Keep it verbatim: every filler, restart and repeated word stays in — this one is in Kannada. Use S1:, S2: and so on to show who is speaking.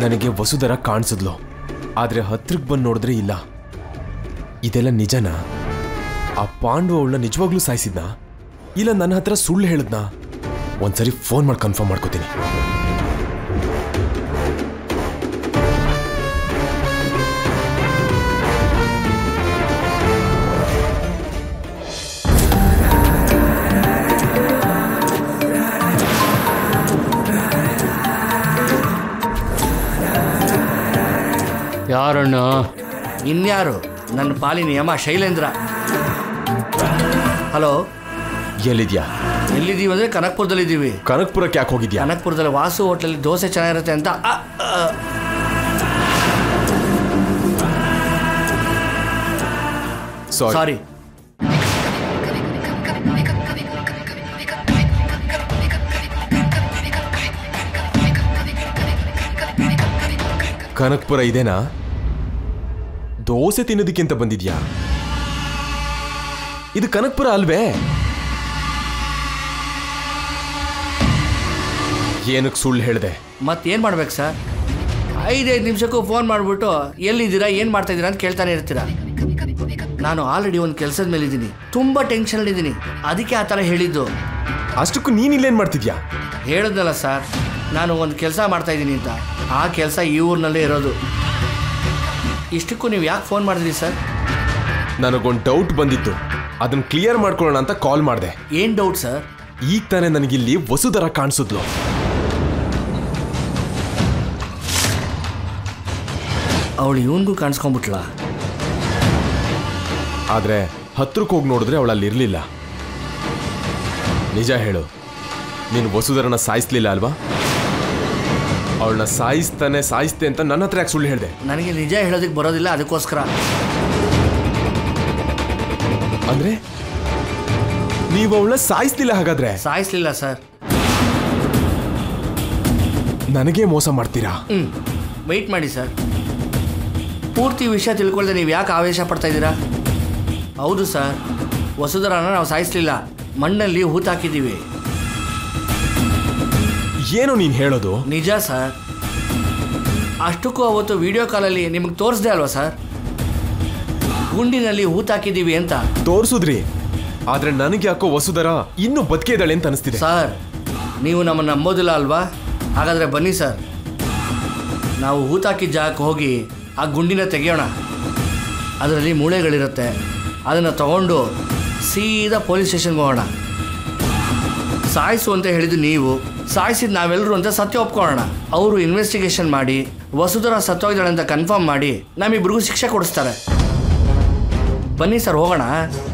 S1: ನನಗೆ ವಸುಧರ ಕಾಣಿಸಿದ್ಲು, ಆದ್ರೆ ಹತ್ರಕ್ಕೆ ಬಂದು ನೋಡಿದ್ರೆ ಇಲ್ಲ. ಇದೆಲ್ಲ ನಿಜನಾ? ಆ ಪಾಂಡು ಅವಳನ್ನ ನಿಜವಾಗ್ಲೂ ಸಾಯಿಸಿದ್ನಾ ಇಲ್ಲ ನನ್ನ ಹತ್ರ ಸುಳ್ಳು ಹೇಳಿದ್ನಾ? ಒಂದ್ಸರಿ ಫೋನ್ ಮಾಡಿ ಕನ್ಫರ್ಮ್ ಮಾಡ್ಕೋತೀನಿ.
S2: ಯಾರಣ್ಣ? ಇನ್ಯಾರು? ನನ್ನ ಪಾಲಿನ ಯಮ ಶೈಲೇಂದ್ರ. ಹಲೋ,
S1: ಎಲ್ಲಿದ್ಯಾ?
S2: ಎಲ್ಲಿದ್ದೀವಿ ಅಂದರೆ ಕನಕ್ಪುರದಲ್ಲಿದ್ದೀವಿ.
S1: ಕನಕ್ಪುರಕ್ಕೆ ಯಾಕೆ ಹೋಗಿದ್ಯಾ?
S2: ಕನಕ್ಪುರದಲ್ಲಿ ವಾಸು ಹೋಟ್ಲಲ್ಲಿ ದೋಸೆ ಚೆನ್ನಾಗಿರುತ್ತೆ ಅಂತ. ಸಾರಿ.
S1: ಕನಕ್ಪುರ ಇದೇನಾ? ದೋಸೆ ತಿನ್ನೋದಕ್ಕಿಂತ ಬಂದಿದ್ಯಾ? ಇದು ಕನಕ್ಪುರ ಅಲ್ವೇ? ಏನಕ್ಕೆ ಸುಳ್ಳು ಹೇಳಿದೆ?
S2: ಮತ್ತೇನು ಮಾಡ್ಬೇಕು ಸರ್? ಐದೈದು ನಿಮಿಷಕ್ಕೂ ಫೋನ್ ಮಾಡಿಬಿಟ್ಟು ಎಲ್ಲಿದ್ದೀರಾ, ಏನು ಮಾಡ್ತಾ ಇದ್ದೀರಾ ಅಂತ ಕೇಳ್ತಾನೆ ಇರ್ತೀರಾ. ನಾನು ಆಲ್ರೆಡಿ ಒಂದು ಕೆಲಸದ ಮೇಲೆ ಇದ್ದೀನಿ, ತುಂಬ ಟೆನ್ಷನಲ್ಲಿದ್ದೀನಿ, ಅದಕ್ಕೆ ಆ ಥರ ಹೇಳಿದ್ದು.
S1: ಅಷ್ಟಕ್ಕೂ ನೀನು ಇಲ್ಲೇನು ಮಾಡ್ತಿದ್ಯಾ?
S2: ಹೇಳಿದ್ನಲ್ಲ ಸರ್, ನಾನು ಒಂದು ಕೆಲಸ ಮಾಡ್ತಾ ಇದ್ದೀನಿ ಅಂತ. ಆ ಕೆಲಸ ಈ ಊರಿನಲ್ಲೇ ಇರೋದು. ಇಷ್ಟಕ್ಕೂ ನೀವು ಯಾಕೆ ಫೋನ್ ಮಾಡಿದ್ರಿ ಸರ್?
S1: ನನಗೊಂದು ಡೌಟ್ ಬಂದಿತ್ತು, ಅದನ್ನು ಕ್ಲಿಯರ್ ಮಾಡ್ಕೊಳ್ಳೋಣ ಅಂತ ಕಾಲ್ ಮಾಡಿದೆ.
S2: ಏನು ಡೌಟ್ ಸರ್?
S1: ಈಗ ತಾನೇ ನನಗಿಲ್ಲಿ ವಸುಧರ ಕಾಣಿಸಿದ್ಲು.
S2: ಅವಳು ಇವನಿಗೂ ಕಾಣಿಸ್ಕೊಂಡ್ಬಿಟ್ಲ.
S1: ಆದರೆ ಹತ್ರಕ್ಕೆ ಹೋಗಿ ನೋಡಿದ್ರೆ ಅವಳಲ್ಲಿ ಇರಲಿಲ್ಲ. ನಿಜ ಹೇಳು, ನೀನು ವಸುಧರನ ಸಾಯಿಸ್ಲಿಲ್ಲ ಅಲ್ವಾ? ಅವಳನ್ನ ಸಾಯಿಸ್ತಾನೆ ಸಾಯಿಸ್ತೆ ಅಂತ ನನ್ನ ಹತ್ರ ಯಾಕೆ ಸುಳ್ಳು ಹೇಳಿದೆ?
S2: ನನಗೆ ನಿಜ ಹೇಳೋದಕ್ಕೆ ಬರೋದಿಲ್ಲ, ಅದಕ್ಕೋಸ್ಕರ.
S1: ಅಂದ್ರೆ ನೀವು ಅವಳನ್ನ ಸಾಯಿಸ್ಲಿಲ್ಲ? ಹಾಗಾದ್ರೆ
S2: ಸಾಯಿಸ್ಲಿಲ್ಲ ಸರ್.
S1: ನನಗೆ ಮೋಸ ಮಾಡ್ತೀರಾ?
S2: ಹ್ಞೂ, ವೆಯ್ಟ್ ಮಾಡಿ ಸರ್. ಪೂರ್ತಿ ವಿಷಯ ತಿಳ್ಕೊಳ್ದೆ ನೀವು ಯಾಕೆ ಆವೇಶ ಪಡ್ತಾ ಇದ್ದೀರಾ? ಹೌದು ಸರ್, ವಸುಧರನ ನಾವು ಸಾಯಿಸ್ಲಿಲ್ಲ, ಮಣ್ಣಲ್ಲಿ ಹೂತಾಕಿದ್ದೀವಿ.
S1: ಏನು ನೀನು ಹೇಳೋದು?
S2: ನಿಜ ಸರ್. ಅಷ್ಟಕ್ಕೂ ಅವತ್ತು ವಿಡಿಯೋ ಕಾಲಲ್ಲಿ ನಿಮಗೆ ತೋರಿಸ್ದೆ ಅಲ್ವಾ ಸರ್, ಗುಂಡಿನಲ್ಲಿ ಹೂತಾಕಿದ್ದೀವಿ ಅಂತ.
S1: ತೋರಿಸಿದ್ರಿ, ಆದ್ರೆ ನನಗೆ ಯಾಕೋ ವಸುಧರ ಇನ್ನೂ ಬದುಕೆ ಇದ್ದಾಳೆ ಅಂತ ಅನಿಸ್ತಿದೆ.
S2: ಸರ್, ನೀವು ನಮ್ಮನ್ನು ನಂಬೋದಿಲ್ಲ ಅಲ್ವಾ? ಹಾಗಾದರೆ ಬನ್ನಿ ಸರ್, ನಾವು ಹೂತಾಕಿದ ಜಾಗಕ್ಕೆ ಹೋಗಿ ಆ ಗುಂಡಿನ ತೆಗೆಯೋಣ. ಅದರಲ್ಲಿ ಮೂಳೆಗಳಿರುತ್ತೆ, ಅದನ್ನು ತಗೊಂಡು ಸೀದಾ ಪೊಲೀಸ್ ಸ್ಟೇಷನ್ಗೆ ಹೋಗೋಣ. ಸಾಯಿಸು ಅಂತ ಹೇಳಿದ್ದು ನೀವು, ಸಾಯಿಸಿದ ನಾವೆಲ್ಲರೂ ಅಂತ ಸತ್ಯ ಒಪ್ಕೊಳ್ಳೋಣ. ಅವರು ಇನ್ವೆಸ್ಟಿಗೇಷನ್ ಮಾಡಿ ವಸುಧರ ಸತ್ತೋಗಿದ್ದಾಳೆ ಅಂತ ಕನ್ಫರ್ಮ್ ಮಾಡಿ ನಮ್ಮಿಬ್ರಿಗೂ ಶಿಕ್ಷೆ ಕೊಡಿಸ್ತಾರೆ. ಬನ್ನಿ ಸರ್, ಹೋಗೋಣ.